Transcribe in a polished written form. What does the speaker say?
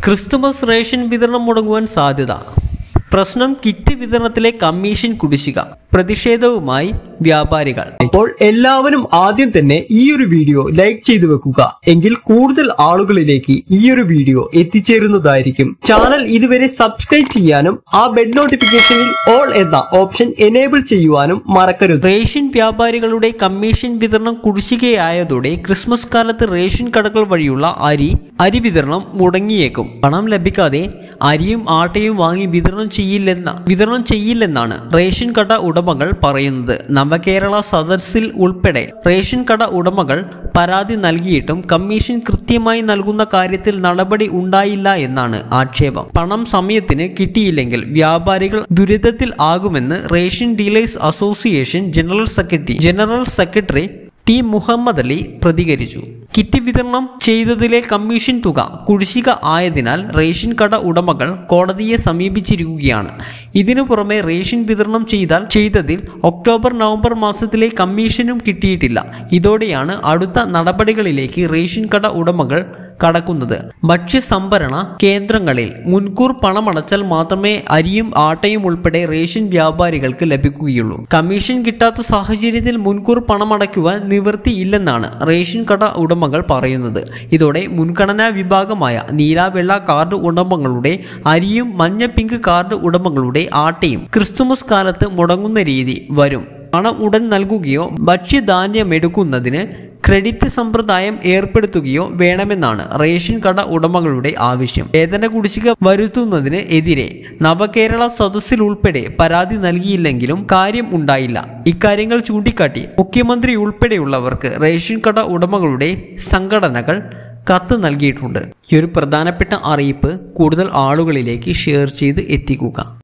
Christmas ration വിതരണം മുടങ്ങുവാൻ സാധ്യത. പ്രശ്നം കിറ്റ് വിതരണത്തിലെ കമ്മീഷൻ കുടിശ്ശിക. പ്രതിഷേധവുമായി വ്യാപാരികൾ. അപ്പോൾ എല്ലാവരും ആദ്യം തന്നെ ഈ ഒരു വീഡിയോ ലൈക്ക് ചെയ്തു വെക്കുക. എങ്കിൽ കൂടുതൽ ആളുകളിലേക്ക് ഈ ഒരു വീഡിയോ എത്തിച്ചേരുന്നതായിരിക്കും. ചാനൽ ഇതുവരെ സബ്സ്ക്രൈബ് ചെയ്യാനും ആ ബെൽ നോട്ടിഫിക്കേഷനിൽ ഓൾ എന്ന ഓപ്ഷൻ എനേബിൾ ചെയ്യുവാനും മറക്കരുത്. റേഷൻ വ്യാപാരികളുടെ കമ്മീഷൻ വിതരണം കുടിശ്ശികയായതോടെ ക്രിസ്മസ് കാലത്ത് റേഷൻ കടകൾ വഴിയുള്ള അരി വിതരണം മുടങ്ങിയേക്കും. പണം ലഭിക്കാതെ അരിയും ആട്ടയും വാങ്ങി വിതരണം ചെയ്യില്ലെന്നാണ് റേഷൻ കട ഉടമകൾ പറയുന്നത്. നവകേരള സദസ്സിൽ ഉൾപ്പെടെ റേഷൻ കട ഉടമകൾ പരാതി നൽകിയിട്ടും കമ്മീഷൻ കൃത്യമായി നൽകുന്ന കാര്യത്തിൽ നടപടി ഉണ്ടായില്ല എന്നാണ് ആക്ഷേപം. പണം സമയത്തിന് കിട്ടിയില്ലെങ്കിൽ വ്യാപാരികൾ ദുരിതത്തിൽ ആകുമെന്ന് ration dealers association general secretary T Muhammad Ali പ്രതികരിച്ചു. കിറ്റ് വിതരണം ചെയ്തതിലെ കമ്മീഷൻ തുക കുടിശ്ശിക ആയതിനാൽ റേഷൻ കട ഉടമകൾ കോടതിയെ സമീപിച്ചിരിക്കുകയാണ്. ഇതിനു പുറമെ റേഷൻ വിതരണം ചെയ്തതിൽ ഒക്ടോബർ-നവംബർ മാസത്തിലെ കമ്മീഷനും കിട്ടിയിട്ടില്ല. ഇതോടെയാണ് അടുത്ത നടപടികളിലേക്ക് റേഷൻ കട ഉടമകൾ കടക്കുന്നത്. ഭക്ഷ്യസംഭരണ കേന്ദ്രങ്ങളിൽ മുൻകൂർ പണമടച്ചാൽ മാത്രമേ അരിയും ആട്ടയും ഉൾപ്പെടെ റേഷൻ വ്യാപാരികൾക്ക് ലഭിക്കുകയുള്ളൂ. കമ്മീഷൻ കിട്ടാത്ത സാഹചര്യത്തിൽ മുൻകൂർ പണമടയ്ക്കുവാൻ നിവൃത്തിയില്ലെന്നാണ് റേഷൻ കട ഉടമകൾ പറയുന്നത്. ഇതോടെ മുൻഗണനാ വിഭാഗമായ നീല വെള്ള കാർഡ് ഉടമകളുടെ അരിയും മഞ്ഞ പിങ്ക് കാർഡ് ഉടമകളുടെ ആട്ടയും ക്രിസ്തുമസ് കാലത്ത് മുടങ്ങുന്ന രീതി വരും. പണം ഉടൻ നൽകുകയോ ഭക്ഷ്യധാന്യമെടുക്കുന്നതിന് ക്രെഡിറ്റ് സമ്പ്രദായം ഏർപ്പെടുത്തുകയോ വേണമെന്നാണ് റേഷൻ കട ഉടമകളുടെ ആവശ്യം. വേതന കുടിശ്ശിക വരുത്തുന്നതിന് എതിരെ നവകേരള സദസ്സിൽ ഉൾപ്പെടെ പരാതി നൽകിയില്ലെങ്കിലും കാര്യം ഉണ്ടായില്ല. ഇക്കാര്യങ്ങൾ ചൂണ്ടിക്കാട്ടി മുഖ്യമന്ത്രി ഉൾപ്പെടെയുള്ളവർക്ക് റേഷൻ കട ഉടമകളുടെ സംഘടനകൾ കത്ത് നൽകിയിട്ടുണ്ട്. ഈ ഒരു പ്രധാനപ്പെട്ട അറിയിപ്പ് കൂടുതൽ ആളുകളിലേക്ക് ഷെയർ ചെയ്ത് എത്തിക്കുക.